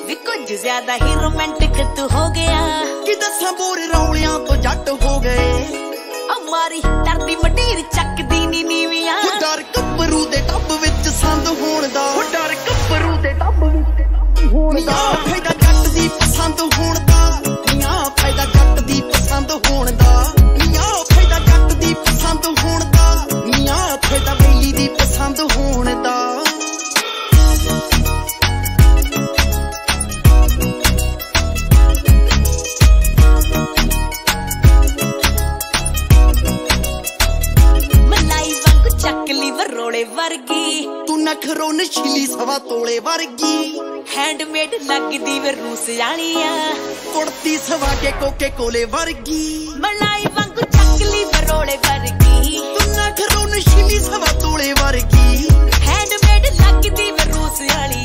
ਵੀ ਕੁਝ ਜ਼ਿਆਦਾ ਹੀ ਰੋਮਾਂਟਿਕ ਤੂੰ ਹੋ ਗਿਆ ਕਿ ਦੱਸਾਂ ਬੋਰ ਰੌਲਿਆਂ ਤੋਂ ਜੱਟ ਹੋ ਗਏ ਮਾਰੀ ਡਰਦੀ ਮਟੀਰ ਚੱਕਦੀ ਨੀ ਨੀਵੀਆਂ ਡਰ ਗੱਭਰੂ ਦੇ ਟੱਬ ਵਿੱਚ ਸੰਦ ਹੋਣ ਦਾ ਡਰ ਗੱਭਰੂ ਦੇ ਟੱਬ ਵਿੱਚ ਹੋਣ ਦਾ ਫਾਇਦਾ ਜੱਟ ਦੀ ਪਸੰਦ ਹੋਣ ਦਾ ਮੀਆਂ ਫਾਇਦਾ ਜੱਟ ਦੀ ਪਸੰਦ ਹੋਣ ਦਾ ਮੀਆਂ ਫਾਇਦਾ ਜੱਟ ਦੀ ਪਸੰਦ ਹੋਣ ਦਾ ਮੀਆਂ ਫਾਇਦਾ ਬੇਲੀ ਦੀ ਪਸੰਦ ਹੋਣ ਦਾ ਰੋਲੇ ਵਰਗੀ ਤੂੰ ਨਖਰੋ ਨਸ਼ੀਲੀ ਸਵਾ ਤੋਲੇ ਵਰਗੀ ਹੈਂਡਮੇਡ ਲੱਗਦੀ ਵੇ ਰੂਸ ਵਾਲੀਆ ਕੁੜਤੀ ਸਵਾ ਕੇ ਕੋਕੇ ਕੋਲੇ ਵਰਗੀ ਮਲਾਈ ਵਾਂਗੂ ਚੱਕਲੀ ਵਰੋਲੇ ਵਰਗੀ ਤੂੰ ਨਖਰੋ ਨਸ਼ੀਲੀ ਸਵਾ ਤੋਲੇ ਵਰਗੀ ਹੈਂਡਮੇਡ ਲੱਗਦੀ ਵੇ ਰੂਸ ਵਾਲੀ